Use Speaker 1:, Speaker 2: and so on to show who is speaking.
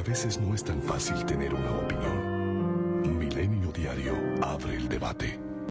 Speaker 1: veces no es tan fácil tener una opinión. Milenio Diario abre el debate.